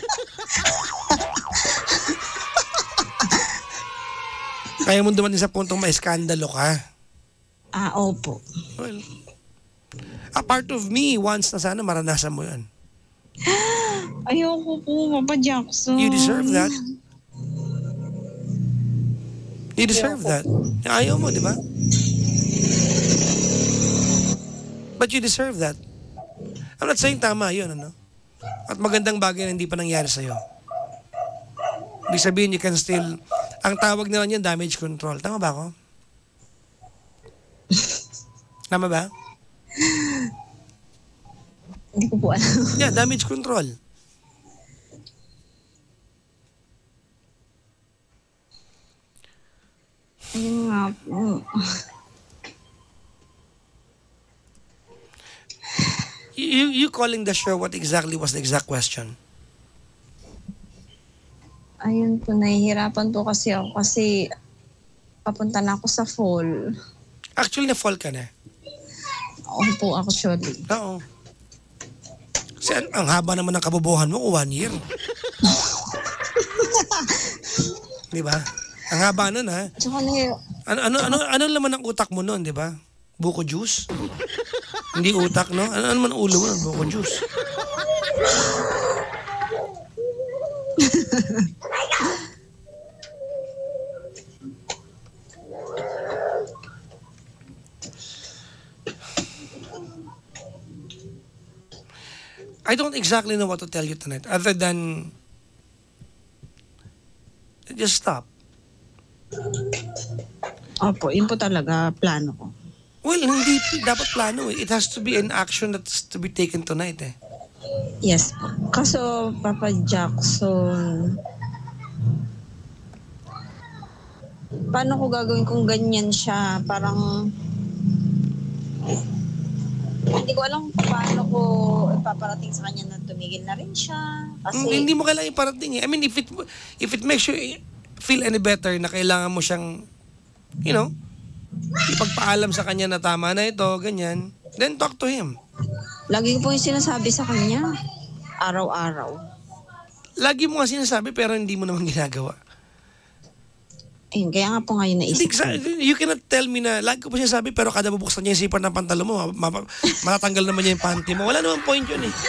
[SPEAKER 5] Kaya mo dumating sa puntong may skandalo ka.
[SPEAKER 7] Ah, opo.
[SPEAKER 5] Well, a part of me wants na sana maranasan mo yan.
[SPEAKER 7] Ayoko po, Papa Jackson.
[SPEAKER 5] You deserve that. You deserve that. Ayaw mo, di ba? But you deserve that. I'm not saying tama yun, ano? At magandang bagay na hindi pa nangyari sa'yo. Ibig sabihin, you can still... Ang tawag nila niyan, damage control. Tama ba ako? Tama ba?
[SPEAKER 7] Hindi ko po alam.
[SPEAKER 5] Yeah, damage control.
[SPEAKER 7] Ayun nga po.
[SPEAKER 5] You, you calling the show, what exactly was the exact question?
[SPEAKER 7] Ayun po, nahihirapan po kasi ako kasi papunta na ako sa fall.
[SPEAKER 5] Actually, na-fall ka na.
[SPEAKER 7] Oo po, actually.
[SPEAKER 5] Oo. Kasi ang, ang haba naman ng kabobohan mo, one year. Di ba? Ang haba nun, ha?
[SPEAKER 7] Tsaka na,
[SPEAKER 5] Ano, ano, ano, ano laman ng utak mo nun, di ba? Buko juice? Hindi utak, no? Ano, ano man ulo mo nun? Buko juice. I don't exactly know what to tell you tonight other than just stop.
[SPEAKER 7] opo, yun po talaga plano ko.
[SPEAKER 5] Well, hindi dapat plano eh. It has to be an action that's to be taken tonight eh.
[SPEAKER 7] Yes po. Kaso, Papa Jackson, paano ko gagawin kung ganyan siya? Parang, hindi ko alam kung paano ko ipaparating sa kanya na tumigil na rin siya. Kasi,
[SPEAKER 5] Mm, hindi mo kailangan iparating eh. I mean, if it if it makes you feel any better na kailangan mo siyang, you know, ipagpaalam sa kanya na tama na ito, ganyan, then talk to him.
[SPEAKER 7] lagi ko po yung sinasabi sa kanya, araw-araw.
[SPEAKER 5] Lagi mo nga sinasabi pero hindi mo naman ginagawa.
[SPEAKER 7] Ayun, kaya nga po ngayon
[SPEAKER 5] Hindi,
[SPEAKER 7] naisip ko.
[SPEAKER 5] exa- you cannot tell me na lagi ko pa sinasabi pero kada bubuksan niya yung zipper ng pantalo mo, ma- ma- matatanggal naman niya yung panty mo. Wala naman point yun eh.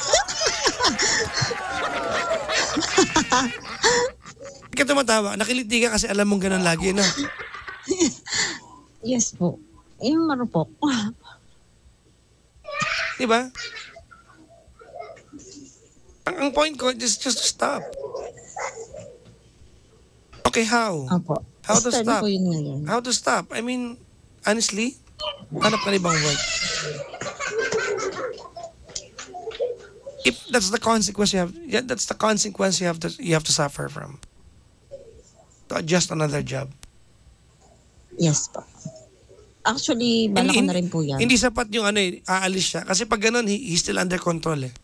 [SPEAKER 5] Hindi ka tumatawa. Nakiliti ka kasi alam mong ganun lagi, no?
[SPEAKER 7] Yes po. Yung marupok.
[SPEAKER 5] Di ba? Ang, ang point ko, just, just stop. Okay, how?
[SPEAKER 7] Opo.
[SPEAKER 5] How to
[SPEAKER 7] Start
[SPEAKER 5] stop?
[SPEAKER 7] po yun ngayon.
[SPEAKER 5] How to stop? I mean, honestly, hanap ka na ibang work. If that's the consequence you have, yeah, that's the consequence you have to you have to suffer from. To adjust another job.
[SPEAKER 7] Yes po. Actually, bala ko na rin po yan.
[SPEAKER 5] Hindi sapat yung ano eh, aalis siya. Kasi pag ganun, he, he's still under control eh.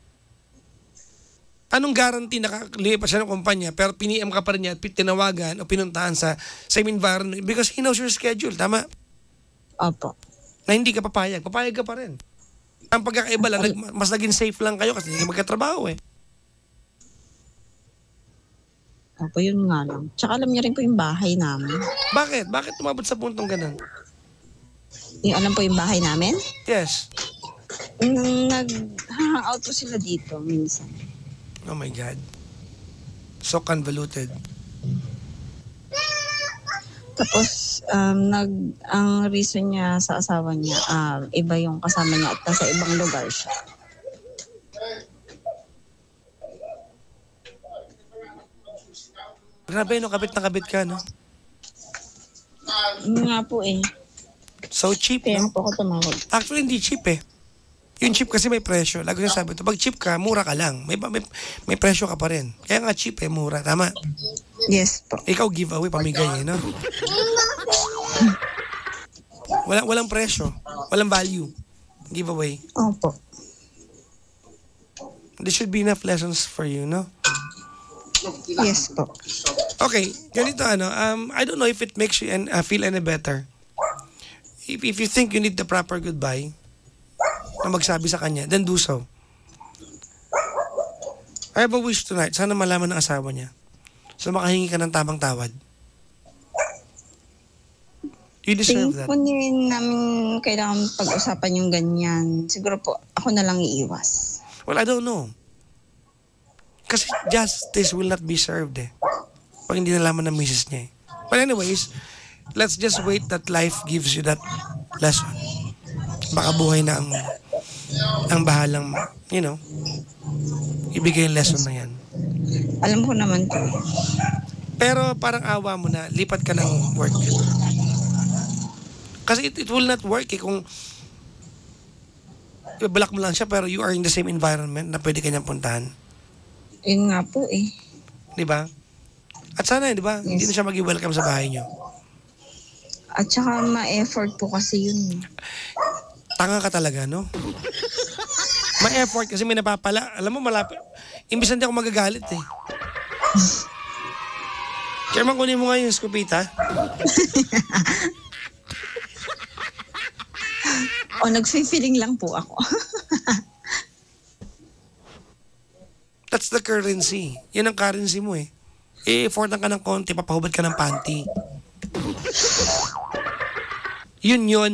[SPEAKER 5] Anong guarantee nakalipat siya ng kumpanya pero pini-M ka pa rin niya at tinawagan o pinuntahan sa same environment because he knows your schedule, tama?
[SPEAKER 7] Opo.
[SPEAKER 5] Na hindi ka papayag, papayag ka pa rin. Ang pagkakaiba lang, nag- mas naging safe lang kayo kasi hindi ka magkatrabaho eh.
[SPEAKER 7] Opo, yun nga lang. Tsaka alam niya rin po yung bahay namin.
[SPEAKER 5] Bakit? Bakit tumabot sa puntong ganun?
[SPEAKER 7] Yung alam po yung bahay namin?
[SPEAKER 5] Yes.
[SPEAKER 7] Nung nag-hangout po sila dito minsan.
[SPEAKER 5] Oh my God. So convoluted.
[SPEAKER 7] Tapos, um, nag, ang reason niya sa asawa niya, um, iba yung kasama niya at nasa ibang lugar siya.
[SPEAKER 5] Grabe, no? Kabit na kabit ka, no?
[SPEAKER 7] Yun nga po eh.
[SPEAKER 5] So cheap,
[SPEAKER 7] Kaya
[SPEAKER 5] no?
[SPEAKER 7] po ako tumawag.
[SPEAKER 5] Actually, hindi cheap eh. Yung cheap kasi may presyo. Lagi ko sabi ito, pag cheap ka, mura ka lang. May, may, may presyo ka pa rin. Kaya nga cheap eh, mura. Tama?
[SPEAKER 7] Yes po.
[SPEAKER 5] Ikaw giveaway, pamigay eh, no? Walang, walang presyo. Walang value. Giveaway.
[SPEAKER 7] Opo.
[SPEAKER 5] There should be enough lessons for you, no?
[SPEAKER 7] Yes po.
[SPEAKER 5] Okay, ganito ano, um, I don't know if it makes you and uh, feel any better. If, if you think you need the proper goodbye, na magsabi sa kanya, then do so. I have a wish tonight. Sana malaman ng asawa niya. So makahingi ka ng tamang tawad. You deserve
[SPEAKER 7] Tingin
[SPEAKER 5] that.
[SPEAKER 7] po din namin kailangan pag-usapan yung ganyan. Siguro po, ako na lang iiwas.
[SPEAKER 5] Well, I don't know. Kasi justice will not be served eh. Pag hindi nalaman ng misis niya eh. But anyways, let's just wait that life gives you that lesson. Baka buhay na ang ang bahalang, you know, ibigay yung lesson na yan.
[SPEAKER 7] Alam ko naman po.
[SPEAKER 5] Pero parang awa mo na, lipat ka ng work. Kasi it, it will not work eh kung block mo lang siya pero you are in the same environment na pwede kanyang puntahan.
[SPEAKER 7] Yun nga po eh.
[SPEAKER 5] Di ba? At sana, di ba?
[SPEAKER 7] Yes.
[SPEAKER 5] Hindi na siya mag-welcome sa bahay niyo.
[SPEAKER 7] At saka ma-effort po kasi yun.
[SPEAKER 5] Tanga ka talaga, no? Ma-effort kasi may napapala. Alam mo, malapit. Imbis na di ako magagalit eh. Chairman, kunin mo nga yung skupita.
[SPEAKER 7] O, nag-feeling lang po ako.
[SPEAKER 5] That's the currency. Yan ang currency mo eh. I-effortan ka ng konti, papahubad ka ng panty. Yun yun.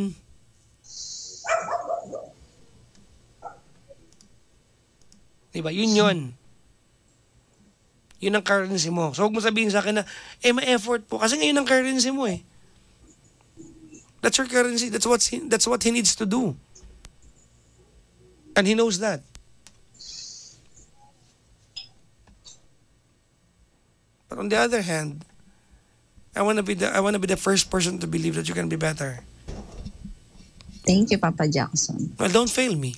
[SPEAKER 5] Diba? Yun yun. Yun ang currency mo. So huwag mo sabihin sa akin na, eh ma-effort po. Kasi ngayon ang currency mo eh. That's your currency. That's what he, that's what he needs to do. And he knows that. But on the other hand, I want to be the I want to be the first person to believe that you can be better.
[SPEAKER 7] Thank you, Papa Jackson.
[SPEAKER 5] Well, don't fail me.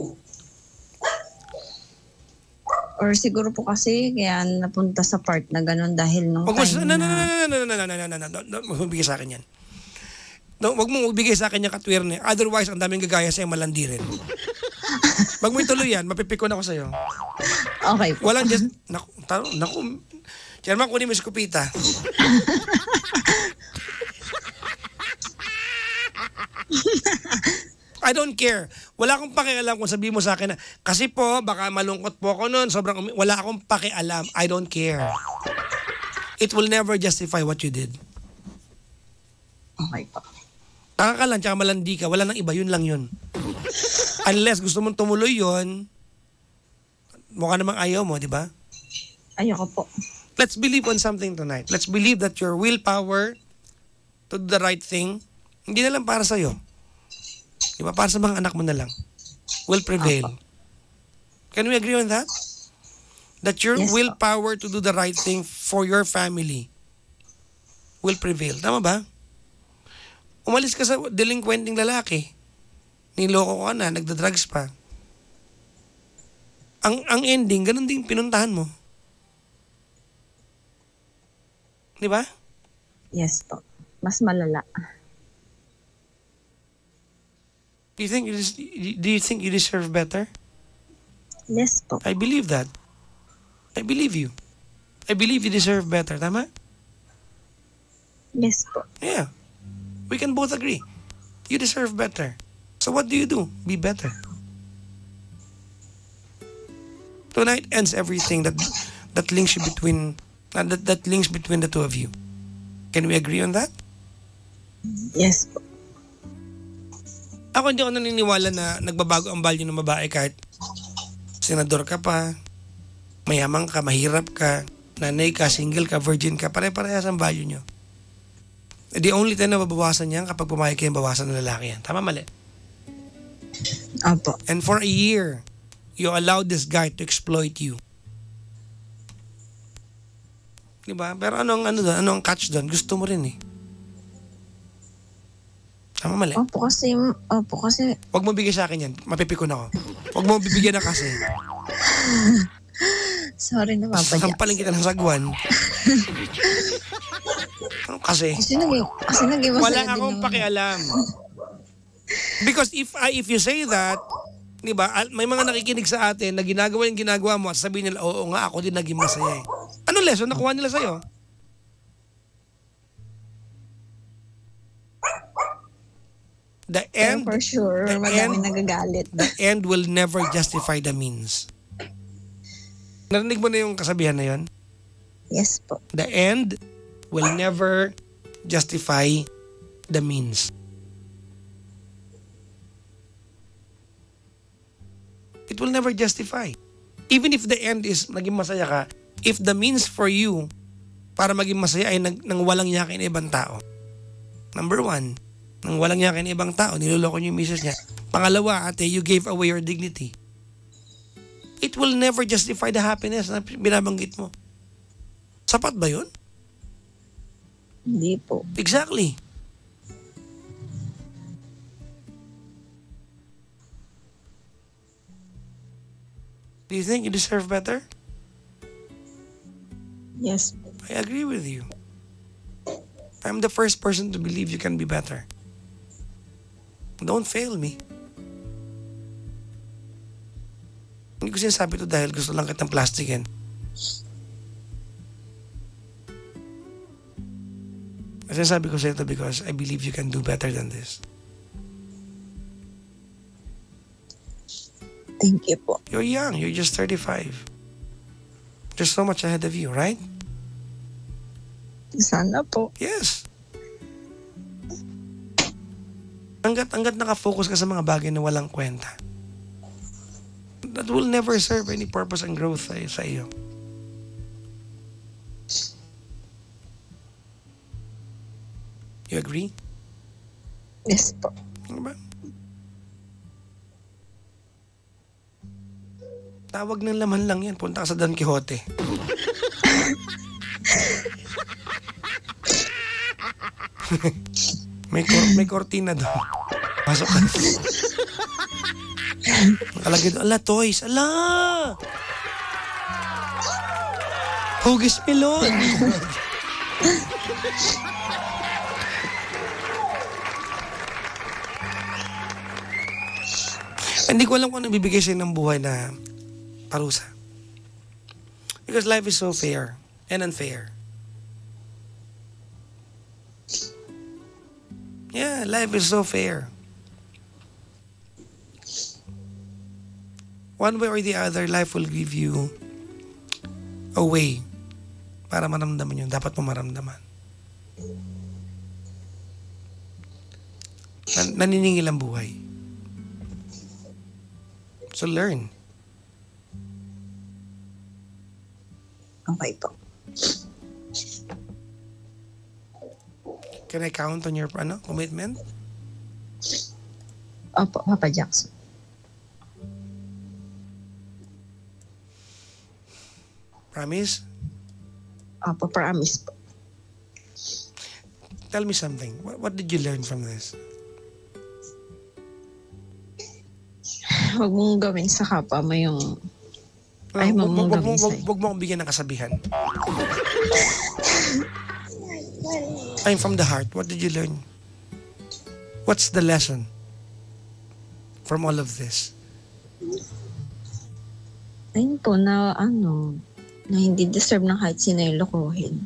[SPEAKER 7] Or siguro po kasi kaya napunta sa part na ganun dahil nung
[SPEAKER 5] Wag mo
[SPEAKER 7] time
[SPEAKER 5] no no no
[SPEAKER 7] na...
[SPEAKER 5] no no no no no no no no no wag mo bigay sa akin yan. No, wag mo bigay sa akin yung katwirne. Otherwise, ang daming gagaya sa'yo malandi rin. Wag mo ituloy yan, mapipikon ako sa'yo.
[SPEAKER 7] Okay po.
[SPEAKER 5] Walang just, naku, taro, naku, Chairman, kunin mo si Kupita. I don't care. Wala akong pakialam kung sabihin mo sa akin na, kasi po, baka malungkot po ako noon, sobrang, umi- wala akong pakialam. I don't care. It will never justify what you did.
[SPEAKER 7] Okay po.
[SPEAKER 5] Taka ka lang, tsaka malandi ka. Wala nang iba, yun lang yun. Unless gusto mong tumuloy yun, mukha namang ayaw mo, di ba?
[SPEAKER 7] Ayoko po.
[SPEAKER 5] Let's believe on something tonight. Let's believe that your willpower to do the right thing, hindi na lang para sa'yo. Di ba? Para sa mga anak mo na lang. Will prevail. Can we agree on that? That your
[SPEAKER 7] Yes,
[SPEAKER 5] willpower to do the right thing for your family will prevail. Tama ba? Umalis ka sa delinquenting lalaki. Niloko ka na, nagda-drugs pa. Ang ang ending, ganun din pinuntahan mo. Di ba?
[SPEAKER 7] Yes po. Mas malala.
[SPEAKER 5] Do you think you des- do you think you deserve better?
[SPEAKER 7] Yes po.
[SPEAKER 5] I believe that. I believe you. I believe you deserve better. Tama?
[SPEAKER 7] Yes po.
[SPEAKER 5] Yeah. We can both agree. You deserve better. So what do you do? Be better. Tonight ends everything that that links you between uh, that that links between the two of you. Can we agree on that?
[SPEAKER 7] Yes po.
[SPEAKER 5] Ako hindi ako naniniwala na nagbabago ang value ng babae kahit senador ka pa, mayaman ka, mahirap ka, nanay ka, single ka, virgin ka, pare-parehas ang value nyo. The only time na mabawasan yan kapag pumayag kayo bawasan ng lalaki yan. Tama, mali?
[SPEAKER 7] Opo.
[SPEAKER 5] And for a year, you allowed this guy to exploit you. Diba? Pero anong, ano doon? Anong catch doon? Gusto mo rin eh. Tama, mali?
[SPEAKER 7] Opo kasi, opo kasi,
[SPEAKER 5] Huwag mo bigay sa akin yan. Mapipikon ako. Huwag mo bibigyan na kasi.
[SPEAKER 7] sorry na Papa Jackson.
[SPEAKER 5] Sampaling kita ng sagwan. Ano kasi?
[SPEAKER 7] Kasi naging, kasi naging masaya
[SPEAKER 5] Wala
[SPEAKER 7] din
[SPEAKER 5] akong
[SPEAKER 7] naman.
[SPEAKER 5] pakialam. Because if I if you say that, di ba, al- may mga nakikinig sa atin na ginagawa yung ginagawa mo at sabihin nila, oo nga, ako din naging masaya eh. Ano lesson nakuha nila sa'yo? The
[SPEAKER 7] Pero
[SPEAKER 5] end,
[SPEAKER 7] for sure,
[SPEAKER 5] the
[SPEAKER 7] madami
[SPEAKER 5] end-
[SPEAKER 7] nagagalit.
[SPEAKER 5] the end will never justify the means. Narinig mo na yung kasabihan na yun?
[SPEAKER 7] Yes po.
[SPEAKER 5] The end will never justify the means. It will never justify. Even if the end is naging masaya ka, if the means for you para maging masaya ay nang, nang walang yakin ibang tao. Number one, nang walang yakin ibang tao, niloloko niyo yung misis niya. Pangalawa, ate, you gave away your dignity. It will never justify the happiness na binabanggit mo. Sapat ba yun?
[SPEAKER 7] Hindi po.
[SPEAKER 5] Exactly. Do you think you deserve better?
[SPEAKER 7] Yes.
[SPEAKER 5] I agree with you. I'm the first person to believe you can be better. Don't fail me. Hindi ko sinasabi to dahil gusto lang kitang plastikin. Sinasabi ko sa ito because I believe you can do better than this.
[SPEAKER 7] Thank you po.
[SPEAKER 5] You're young. You're just thirty-five. There's so much ahead of you, right?
[SPEAKER 7] Sana po.
[SPEAKER 5] Yes. Hanggat, hanggat nakafocus ka sa mga bagay na walang kwenta, that will never serve any purpose and growth sa, sa iyo. You agree?
[SPEAKER 7] Yes po.
[SPEAKER 5] Ano ba? Tawag ng laman lang yan. Punta ka sa Don Quixote. may, kor- may kortina doon. Pasok ka. Nakalagay doon. Ala, toys. Ala! Hugis melon. Hindi ko alam kung ano bibigay sa'yo ng buhay na parusa. Because life is so fair and unfair. Yeah, life is so fair. One way or the other, life will give you a way para maramdaman yun. Dapat mo maramdaman. Nan- naniningil ang buhay. So learn.
[SPEAKER 7] Okay po.
[SPEAKER 5] Can I count on your ano, commitment?
[SPEAKER 7] Opo, Papa Jackson.
[SPEAKER 5] Promise?
[SPEAKER 7] Opo, promise po.
[SPEAKER 5] Tell me something. What, what did you learn from this?
[SPEAKER 7] Huwag mong gawin sa kapwa mo yung... Ay,
[SPEAKER 5] Wag-
[SPEAKER 7] wag mong
[SPEAKER 5] wag-
[SPEAKER 7] gawin
[SPEAKER 5] wag- wag-
[SPEAKER 7] sa'yo.
[SPEAKER 5] wag mo akong bigyan ng kasabihan. I'm from the heart. What did you learn? What's the lesson from all of this?
[SPEAKER 7] Ayun po na ano, na hindi deserve ng kahit sino yung lokohin.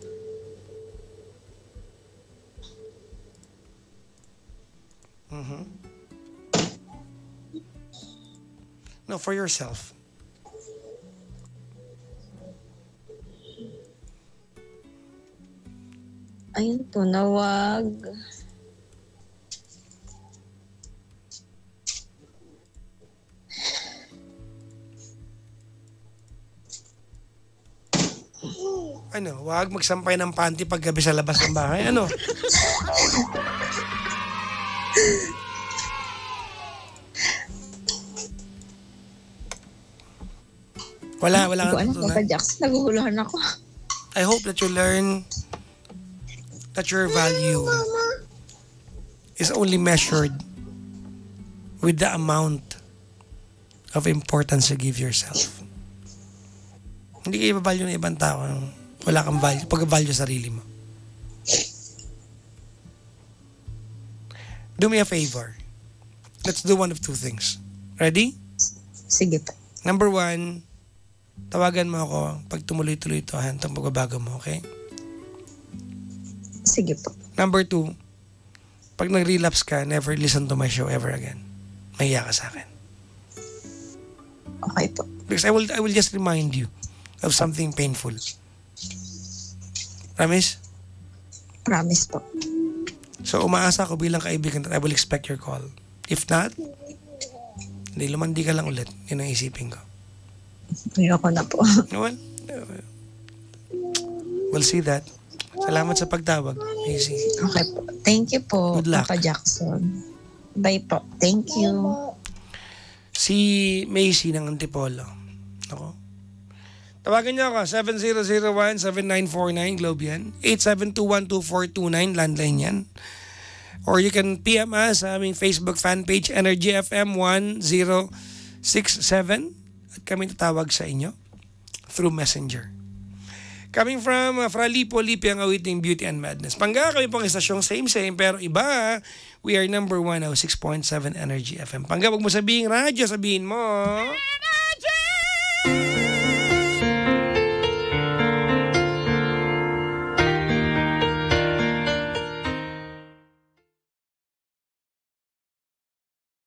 [SPEAKER 5] Mm-hmm. No, for yourself.
[SPEAKER 7] Ayun po, na wag...
[SPEAKER 5] Ano, wag magsampay ng panty paggabi sa labas ng bahay. Ano? Wala, wala
[SPEAKER 7] Hindi ko
[SPEAKER 5] kang
[SPEAKER 7] alam, Papa
[SPEAKER 5] tutunan.
[SPEAKER 7] Jackson, naguguluhan ako.
[SPEAKER 5] I hope that you learn that your value is only measured with the amount of importance you give yourself. Hindi kayo value ng ibang tao. Wala kang value, pag-value sa sarili mo. Do me a favor. Let's do one of two things. Ready?
[SPEAKER 7] Sige po.
[SPEAKER 5] Number one, tawagan mo ako pag tumuloy-tuloy ito, hantang pagbabago mo, okay?
[SPEAKER 7] Sige po.
[SPEAKER 5] Number two, pag nag-relapse ka, never listen to my show ever again. Mahiya ka sa akin.
[SPEAKER 7] Okay po.
[SPEAKER 5] Because I will, I will just remind you of something painful. Promise?
[SPEAKER 7] Promise po.
[SPEAKER 5] So, umaasa ako bilang kaibigan that I will expect your call. If not, hindi, lumandi ka lang ulit. Yun ang isipin ko.
[SPEAKER 7] Ayoko na po.
[SPEAKER 5] Well, we'll see that. Salamat sa pagtawag, Macy.
[SPEAKER 7] Okay po. Thank you po,
[SPEAKER 5] Good luck.
[SPEAKER 7] Papa Jackson. Bye po. Thank you.
[SPEAKER 5] Si Macy ng Antipolo. Ako. Tawagan niyo ako, seven zero zero one, seven nine four nine, Globe yan. eight seven two one, two four two nine, landline yan. Or you can P M us sa aming Facebook fan page, Energy F M one zero six seven. at kami tatawag sa inyo through Messenger. Coming from uh, Fralipo, Lipi ang awiting Beauty and Madness. Pangga kami pong istasyong same-same pero iba. We are number one oh six point seven Energy F M. Pangga, wag mo sabihin radyo, sabihin mo.